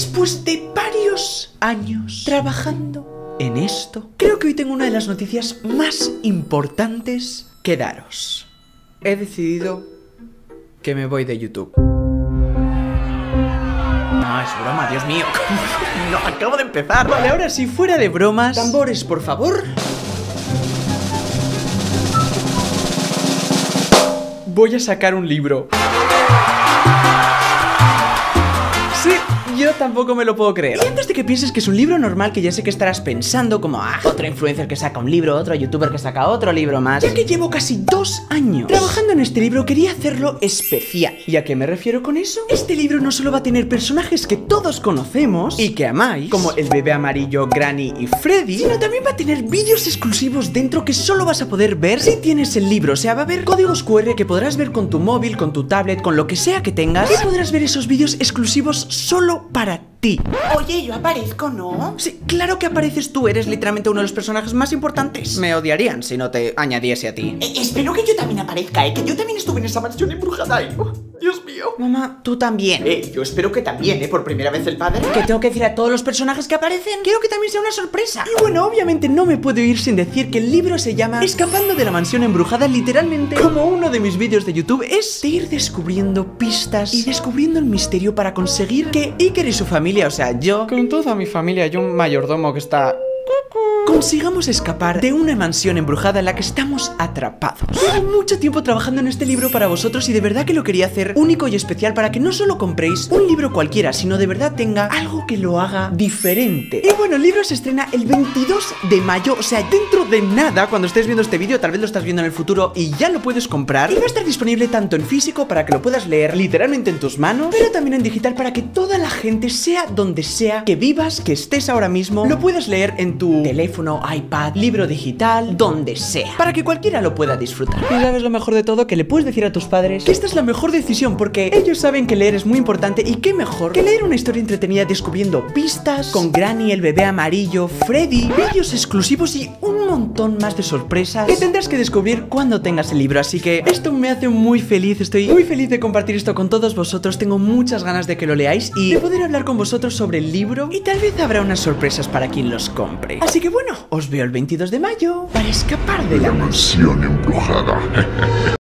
Después de varios años trabajando en esto, creo que hoy tengo una de las noticias más importantes que daros. He decidido que me voy de YouTube. No, es broma, Dios mío. No, acabo de empezar. Vale, ahora sí, fuera de bromas. Tambores, por favor. Voy a sacar un libro. Sí, yo tampoco me lo puedo creer. Y antes de que pienses que es un libro normal, que ya sé que estarás pensando como otro influencer que saca un libro, otro youtuber que saca otro libro más. Ya que llevo casi 2 años trabajando en este libro, quería hacerlo especial. ¿Y a qué me refiero con eso? Este libro no solo va a tener personajes que todos conocemos y que amáis, como el bebé amarillo, Granny y Freddy, sino también va a tener vídeos exclusivos dentro que solo vas a poder ver si tienes el libro. O sea, va a haber códigos QR que podrás ver con tu móvil, con tu tablet, con lo que sea que tengas, y podrás ver esos vídeos exclusivos solo para ti. Oye, yo aparezco, ¿no? Sí, claro que apareces tú, eres literalmente uno de los personajes más importantes. Me odiarían si no te añadiese a ti. Espero que yo también aparezca, que yo también estuve en esa mansión embrujada, Dios mío. Mamá, tú también. Yo espero que también, por primera vez el padre. ¿Qué tengo que decir a todos los personajes que aparecen? Quiero que también sea una sorpresa. Y bueno, obviamente no me puedo ir sin decir que el libro se llama Escapando de la mansión embrujada. Literalmente, como uno de mis vídeos de YouTube, es de ir descubriendo pistas y descubriendo el misterio para conseguir que Iker y su familia, o sea, yo, con toda mi familia y un mayordomo que está... consigamos escapar de una mansión embrujada en la que estamos atrapados. Llevo mucho tiempo trabajando en este libro para vosotros y de verdad que lo quería hacer único y especial para que no solo compréis un libro cualquiera, sino de verdad tenga algo que lo haga diferente. Y bueno, el libro se estrena el 22 de mayo, o sea, dentro de nada. Cuando estés viendo este vídeo, tal vez lo estás viendo en el futuro y ya lo puedes comprar. Y va a estar disponible tanto en físico para que lo puedas leer literalmente en tus manos, pero también en digital para que toda la gente, sea donde sea que vivas, que estés ahora mismo, lo puedas leer en tu teléfono, iPad, libro digital, donde sea, para que cualquiera lo pueda disfrutar. Y sabes lo mejor de todo, que le puedes decir a tus padres que esta es la mejor decisión, porque ellos saben que leer es muy importante. Y qué mejor que leer una historia entretenida descubriendo pistas con Granny, el bebé amarillo, Freddy, vídeos exclusivos y un montón más de sorpresas que tendrás que descubrir cuando tengas el libro. Así que esto me hace muy feliz, estoy muy feliz de compartir esto con todos vosotros. Tengo muchas ganas de que lo leáis y de poder hablar con vosotros sobre el libro, y tal vez habrá unas sorpresas para quien los compre. Así que bueno, os veo el 22 de mayo para escapar de la mansión embrujada.